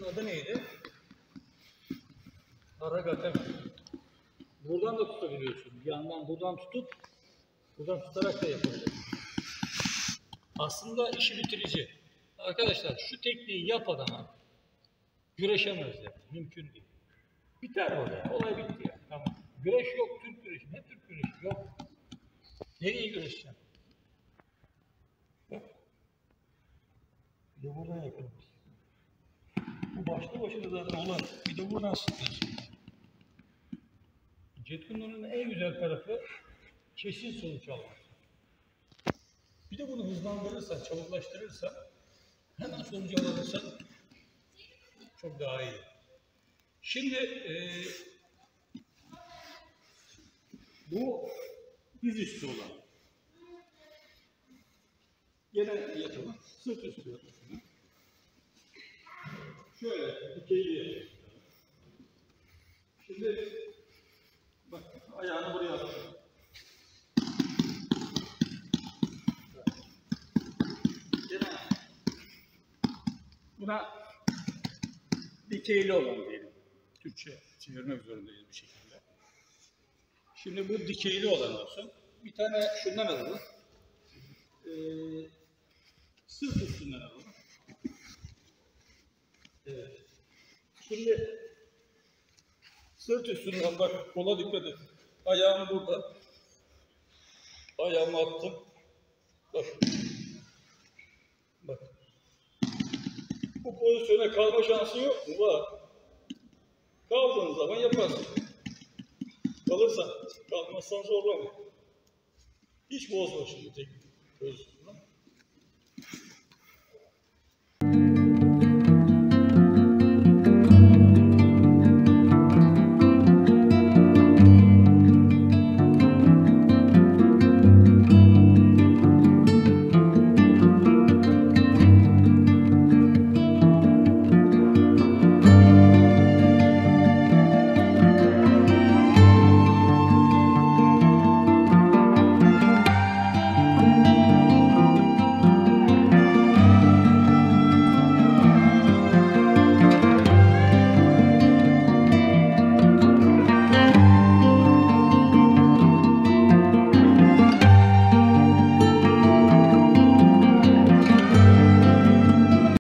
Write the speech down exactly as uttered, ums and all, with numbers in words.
adı neydi? Haragata. Buradan da tutabiliyorsun. Bir yandan buradan tutup buradan tutarak da yapabiliyorsun. Aslında işi bitirici. Arkadaşlar şu tekniği yap adama güreşemez yani. Mümkün değil. Biter orada. Olay bitti yani. Tamam. Güreş yok. Türk güreşi. Ne Türk güreşi? Yok. Nereye güreşeceksin? Bak. Bir de buradan yapalım. Bu başlı başına zaten olan. Bir de buradan sıkıyorsun. Jeet Kune Do'nun en güzel tarafı kesin sonuç almak. Bir de bunu hızlandırırsan, çabuklaştırırsan, hemen sonucu alırsan çok daha iyi. Şimdi e, bu dizüstü olan. Gene yatalım, sırt üstü yatalım. Şöyle dikeyli yapalım. Şimdi bak, ayağını buraya atalım. Buna dikeyli olan diyelim. Türkçe çevirmek zorundayız bir şekilde. Şimdi bu dikeyli olan olsun. Bir tane şundan alalım. Ee, sırt üstünden alalım. Evet. Şimdi sırt üstünden bak, kola dikkat et. Ayağım burada. Ayağımı attım. Bak. Bak. Bu pozisyona kalma şansı yok mu? Var. Kaldığın zaman yaparsın. Kalırsan, kalmazsan zorlama. Hiç bozma şimdi teknik.